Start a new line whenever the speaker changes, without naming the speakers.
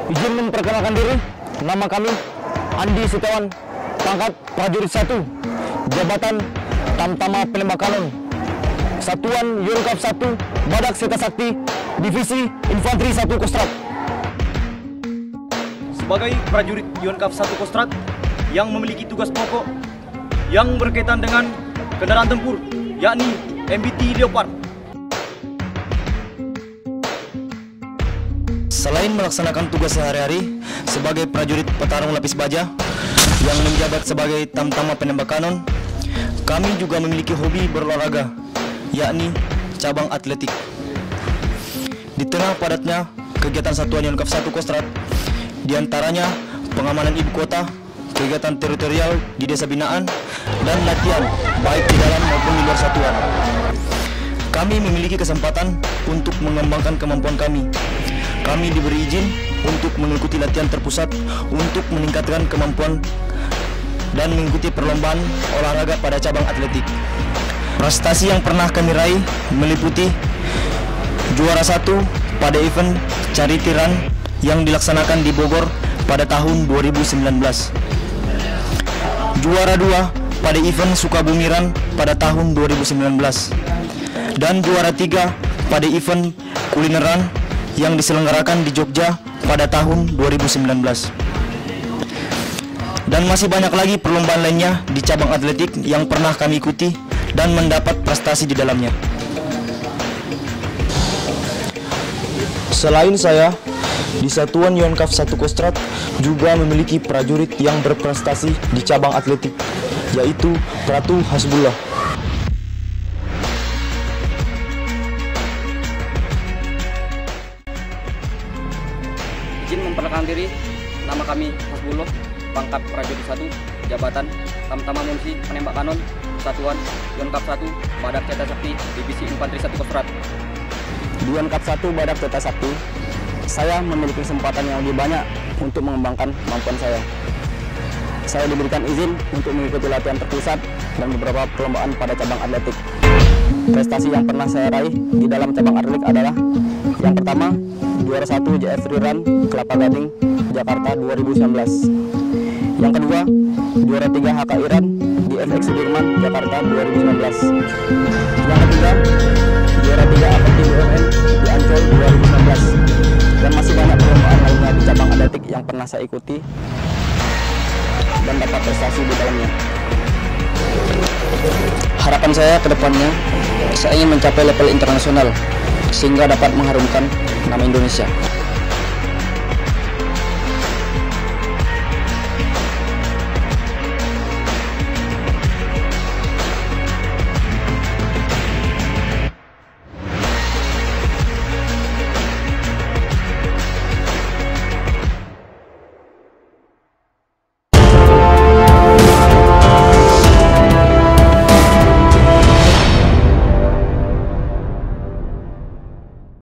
Izin memperkenalkan diri, nama kami Andi Setiawan, pangkat prajurit 1, jabatan Tamtama Penembak Kanon, Satuan Yonkav 1, Badak Seta Sakti, Divisi Infanteri 1 Kostrad.
Sebagai prajurit Yonkav 1 Kostrad yang memiliki tugas pokok yang berkaitan dengan kendaraan tempur, yakni MBT Leopard.
Selain melaksanakan tugas sehari-hari sebagai prajurit petarung lapis baja yang menjabat sebagai Tamtama Penembak Kanon, kami juga memiliki hobi berolahraga, yakni cabang atletik. Di tengah padatnya kegiatan Satuan Yonkav 1 Kostrad, diantaranya pengamanan ibu kota, kegiatan teritorial di desa binaan, dan latihan baik di dalam maupun di luar satuan. Kami memiliki kesempatan untuk mengembangkan kemampuan kami. Kami diberi izin untuk mengikuti latihan terpusat untuk meningkatkan kemampuan dan mengikuti perlombaan olahraga pada cabang atletik. Prestasi yang pernah kami raih meliputi juara 1 pada event Charity Run yang dilaksanakan di Bogor pada tahun 2019. Juara 2 pada event Sukabumi Run pada tahun 2019. Dan juara 3 pada event Kuliner Run yang diselenggarakan di Jogja pada tahun 2019. Dan masih banyak lagi perlombaan lainnya di cabang atletik yang pernah kami ikuti dan mendapat prestasi di dalamnya. Selain saya, di Satuan Yonkav 1 Kostrad juga memiliki prajurit yang berprestasi di cabang atletik, yaitu Ratu Hasbullah.
Izin memperkenalkan diri, nama kami Hasbullah, pangkat prajurit 1, jabatan Tamtama Munisi Penembak Kanon, Satuan Yonkav 1, Badak Seta Sakti, Divisi Infanteri 1 Kostrad.
Di Yonkav 1 Badak Seta Sakti, saya memiliki kesempatan yang lebih banyak untuk mengembangkan kemampuan saya. Saya diberikan izin untuk mengikuti latihan terpusat dan beberapa perlombaan pada cabang atletik. Prestasi yang pernah saya raih di dalam cabang atletik adalah yang pertama, juara 1 JF Free Run Kelapa Gading, Jakarta 2019. Yang kedua, juara 3 HKI Run di FX Sudirman, Jakarta 2019. Yang ketiga, juara 3 APT BUMN di Ancol 2019. Dan masih banyak perlombaan lainnya di cabang atletik yang pernah saya ikuti dan dapat prestasi di dalamnya. Harapan saya ke depannya, saya ingin mencapai level internasional sehingga dapat mengharumkan nama Indonesia.